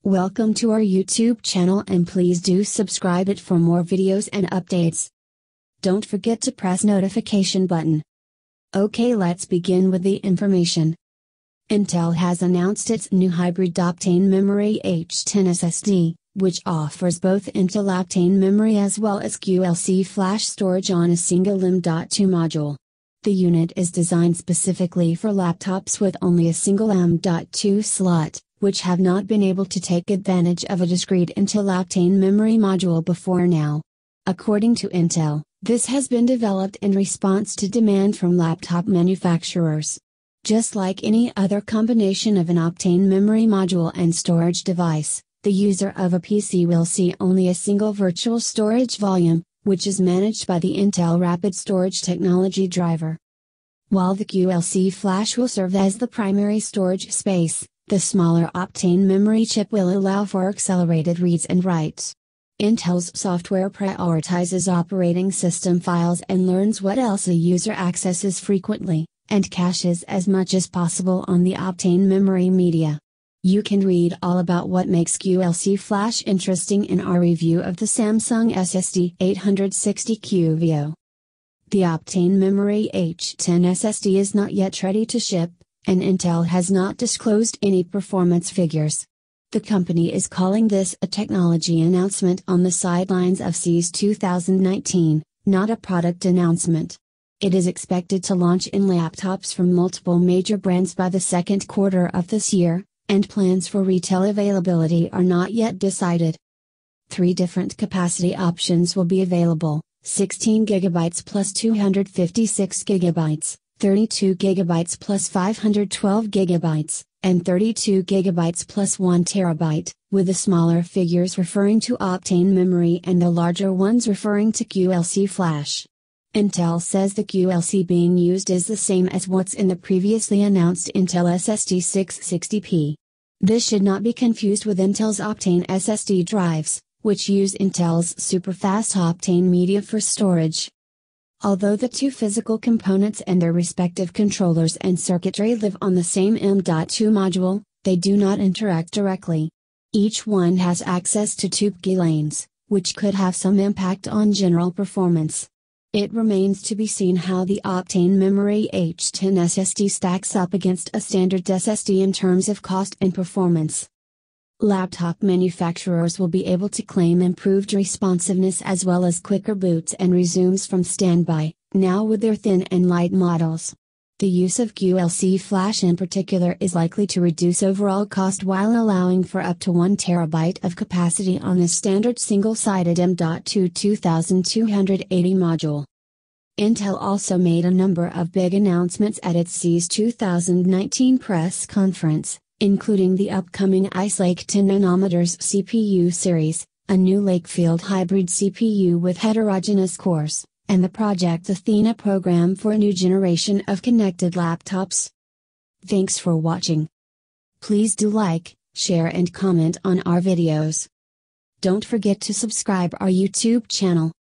Welcome to our YouTube channel and please do subscribe it for more videos and updates. Don't forget to press notification button. Okay, let's begin with the information. Intel has announced its new hybrid Optane Memory H10 SSD, which offers both Intel Optane Memory as well as QLC Flash storage on a single M.2 module. The unit is designed specifically for laptops with only a single M.2 slot, which have not been able to take advantage of a discrete Intel Optane memory module before now. According to Intel, this has been developed in response to demand from laptop manufacturers. Just like any other combination of an Optane memory module and storage device, the user of a PC will see only a single virtual storage volume, which is managed by the Intel Rapid Storage Technology driver. While the QLC Flash will serve as the primary storage space, the smaller Optane memory chip will allow for accelerated reads and writes. Intel's software prioritizes operating system files and learns what else a user accesses frequently, and caches as much as possible on the Optane memory media. You can read all about what makes QLC Flash interesting in our review of the Samsung SSD 860 QVO. The Optane Memory H10 SSD is not yet ready to ship, and Intel has not disclosed any performance figures. The company is calling this a technology announcement on the sidelines of CES 2019, not a product announcement. It is expected to launch in laptops from multiple major brands by the second quarter of this year, and plans for retail availability are not yet decided. 3 different capacity options will be available: 16 GB plus 256 GB. 32 GB plus 512 GB, and 32 GB plus 1 TB, with the smaller figures referring to Optane Memory and the larger ones referring to QLC Flash. Intel says the QLC being used is the same as what's in the previously announced Intel SSD 660p. This should not be confused with Intel's Optane SSD drives, which use Intel's superfast Optane media for storage. Although the two physical components and their respective controllers and circuitry live on the same M.2 module, they do not interact directly. Each one has access to 2 key lanes, which could have some impact on general performance. It remains to be seen how the Optane Memory H10 SSD stacks up against a standard SSD in terms of cost and performance. Laptop manufacturers will be able to claim improved responsiveness as well as quicker boots and resumes from standby, now with their thin and light models. The use of QLC Flash in particular is likely to reduce overall cost while allowing for up to 1 TB of capacity on a standard single-sided M.2 2280 module. Intel also made a number of big announcements at its CES 2019 press conference, including the upcoming Ice Lake 10nm CPU series, a new Lakefield hybrid CPU with heterogeneous cores, and the Project Athena program for a new generation of connected laptops. Thanks for watching. Please do like, share and comment on our videos. Don't forget to subscribe our YouTube channel.